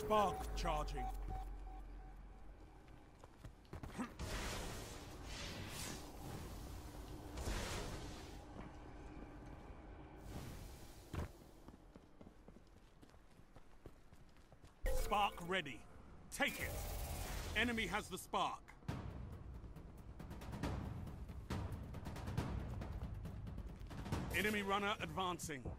Spark charging. Spark ready. Take it. Enemy has the spark. Enemy runner advancing.